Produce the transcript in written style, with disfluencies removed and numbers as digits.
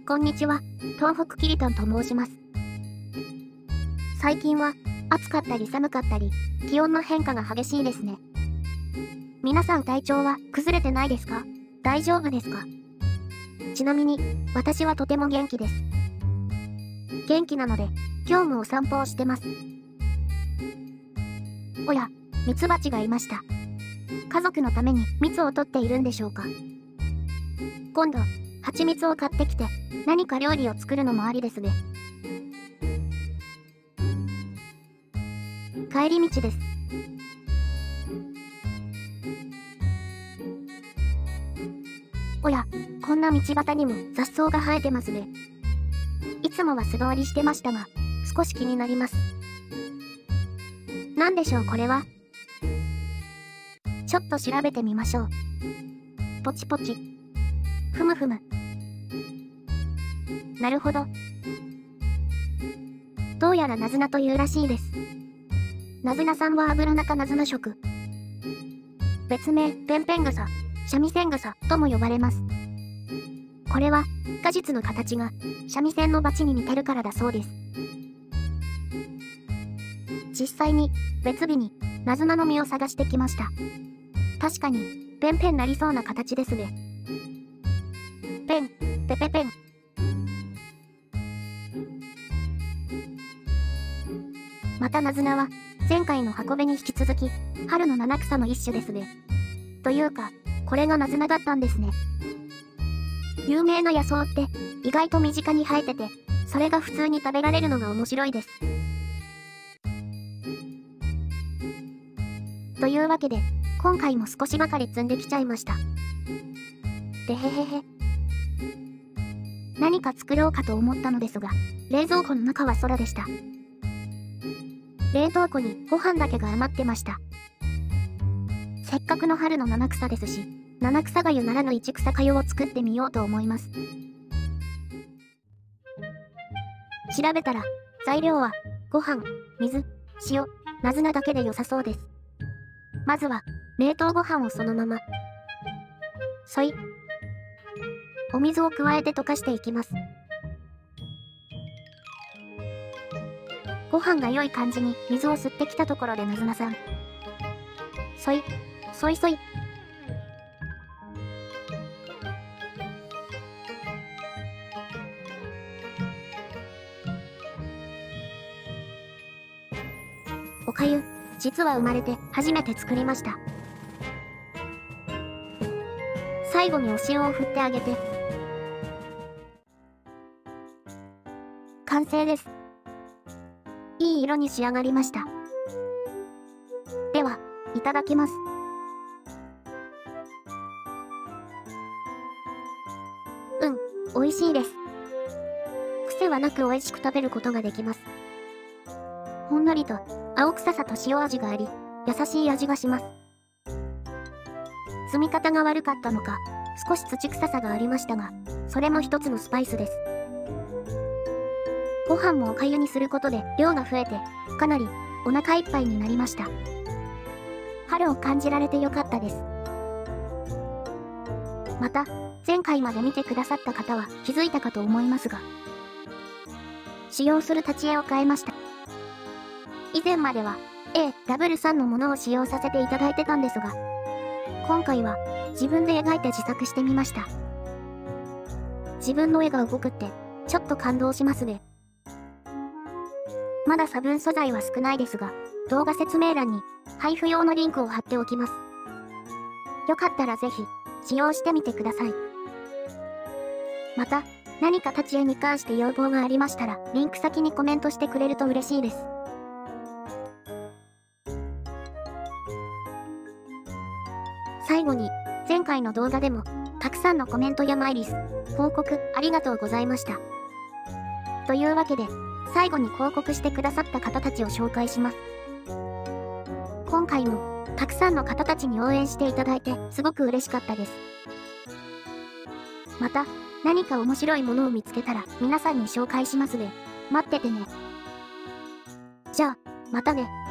こんにちは、東北キリタンと申します。最近は暑かったり寒かったり、気温の変化が激しいですね。皆さん体調は崩れてないですか？大丈夫ですか？ちなみに、私はとても元気です。元気なので、今日もお散歩をしてます。おや、ミツバチがいました。家族のために蜜を取っているんでしょうか？今度、蜂蜜を買ってきて、何か料理を作るのもありですね。帰り道です。おや、こんな道端にも雑草が生えてますね。いつもは素通りしてましたが、少し気になります。なんでしょうこれは？ちょっと調べてみましょう。ポチポチ。ふむふむ。なるほど。どうやらナズナというらしいです。ナズナさんはアブラナ科ナズナ属。別名、ペンペングサ、三味線グサとも呼ばれます。これは、果実の形が三味線のバチに似てるからだそうです。実際に、別日にナズナの実を探してきました。確かに、ペンペンなりそうな形ですね。ペン、ペペペン。またナズナは、前回の箱根に引き続き、春の七草の一種ですね。というか、これがナズナだったんですね。有名な野草って、意外と身近に生えてて、それが普通に食べられるのが面白いです。というわけで、今回も少しばかり積んできちゃいました。でへへへ。何か作ろうかと思ったのですが、冷蔵庫の中は空でした。冷凍庫にご飯だけが余ってました。せっかくの春の七草ですし、七草粥ならぬ一草粥を作ってみようと思います。調べたら、材料は、ご飯、水、塩、ナズナだけで良さそうです。まずは、冷凍ご飯をそのまま。お水を加えて溶かしていきます。ご飯が良い感じに水を吸ってきたところでナズナさん。ソイ。おかゆ、実は生まれて初めて作りました。最後にお塩を振ってあげて。完成です。いい色に仕上がりました。では、いただきます。美味しいです。癖はなく美味しく食べることができます。ほんのりと青臭さと塩味があり、優しい味がします。積み方が悪かったのか、少し土臭さがありましたが、それも一つのスパイスです。ご飯もおかゆにすることで量が増えて、かなりお腹いっぱいになりました。春を感じられてよかったです。また、前回まで見てくださった方は気づいたかと思いますが、使用する立ち絵を変えました。以前までは A-3 のものを使用させていただいてたんですが、今回は自分で描いて自作してみました。自分の絵が動くってちょっと感動しますね。まだ差分素材は少ないですが、動画説明欄に配布用のリンクを貼っておきます。よかったらぜひ使用してみてください。また、何か立ち絵に関して要望がありましたら、リンク先にコメントしてくれると嬉しいです。最後に、前回の動画でも、たくさんのコメントやマイリス、報告ありがとうございました。というわけで、最後に報告してくださった方たちを紹介します。今回も、たくさんの方たちに応援していただいて、すごく嬉しかったです。また、何か面白いものを見つけたら、皆さんに紹介しますね。待っててね。じゃあ、またね。